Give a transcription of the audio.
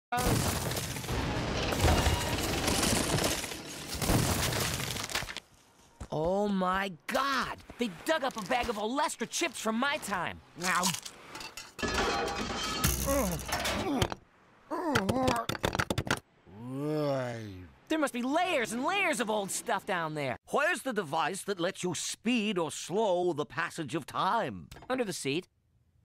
Oh my God! They dug up a bag of Olestra chips from my time. Now. There must be layers and layers of old stuff down there. Where's the device that lets you speed or slow the passage of time? Under the seat.